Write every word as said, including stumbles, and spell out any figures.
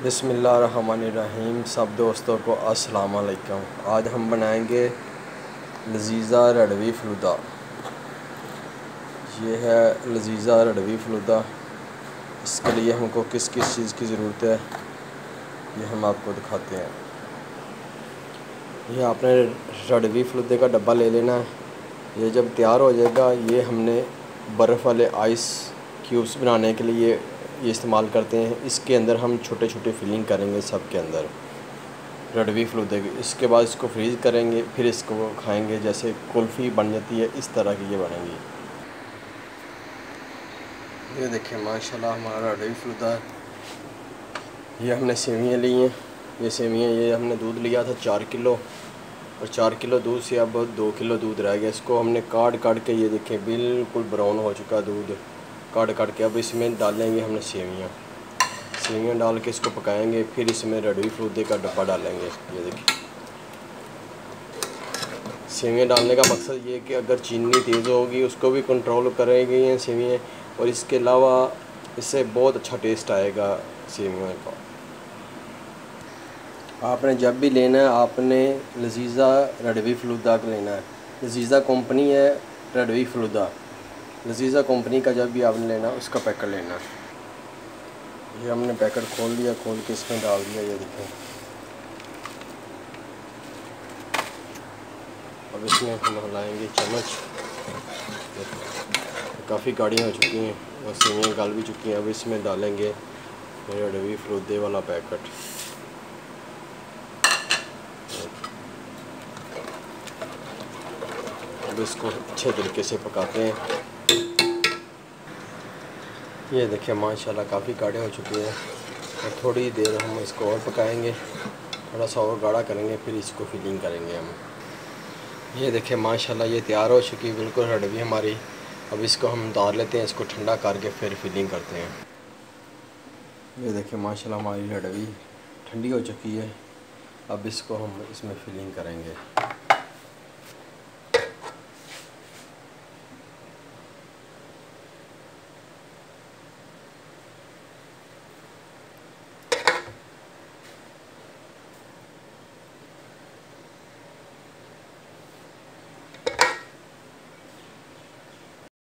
बिस्मिल्लाहिर्रहमानिर्रहीम। सब दोस्तों को अस्सलाम वालेकुम। आज हम बनाएंगे लजीज़ा रड़वी फलूदा। ये है लजीज़ा रड़वी फलूदा। इसके लिए हमको किस किस चीज़ की ज़रूरत है ये हम आपको दिखाते हैं। ये आपने रड़वी फलूदे का डब्बा ले लेना है। ये जब तैयार हो जाएगा, ये हमने बर्फ़ वाले आइस क्यूब्स बनाने के लिए ये इस्तेमाल करते हैं। इसके अंदर हम छोटे छोटे फिलिंग करेंगे सब के अंदर रड़वी फलूदे की। इसके बाद इसको फ्रीज़ करेंगे, फिर इसको खाएंगे। जैसे कुल्फ़ी बन जाती है, इस तरह की ये बनेंगी। ये देखिए माशाल्लाह हमारा रड़वी फलूदा। ये हमने सेवियाँ ली हैं। ये सेवियाँ ये हमने दूध लिया था चार किलो, और चार किलो दूध से अब दो किलो दूध रह गया। इसको हमने काट काट के, ये देखें बिल्कुल ब्राउन हो चुका दूध, काट काट के। अब इसमें डालेंगे हमने सेवियाँ। सेवियाँ डाल के इसको पकाएंगे, फिर इसमें रड़वी फलूदे का डब्बा डालेंगे। ये देखिए सेवियाँ डालने का मकसद ये है कि अगर चीनी तेज़ होगी उसको भी कंट्रोल करेंगे ये सेवियाँ, और इसके अलावा इससे बहुत अच्छा टेस्ट आएगा सेवियों का। आपने जब भी लेना है, आपने लजीज़ा रड़वी फलूदा का लेना है। लजीज़ा कंपनी है रड़वी फलूदा। लजीज़ा कंपनी का जब भी आपने लेना है उसका पैकेट लेना है। ये हमने पैकेट खोल लिया, खोल के इसमें डाल दिया। ये देखें, अब इसमें हम हिलाएंगे चम्मच। काफ़ी गाढ़ियाँ हो चुकी हैं और सेवियाँ गल भी चुकी हैं। अब इसमें डालेंगे रड़वी फलूदे वाला पैकेट। अब इसको अच्छे तरीके से पकाते हैं। ये देखिए माशाल्लाह काफ़ी गाढ़े हो चुके हैं, और थोड़ी देर हम इसको और पकाएंगे, थोड़ा सा और गाढ़ा करेंगे, फिर इसको फिलिंग करेंगे हम। ये देखिए माशाल्लाह ये तैयार हो चुकी है बिल्कुल रड़वी हमारी। अब इसको हम उतार लेते हैं, इसको ठंडा करके फिर फिलिंग करते हैं। ये देखिए माशाल्लाह हमारी रड़वी ठंडी हो चुकी है। अब इसको हम इसमें फिलिंग करेंगे।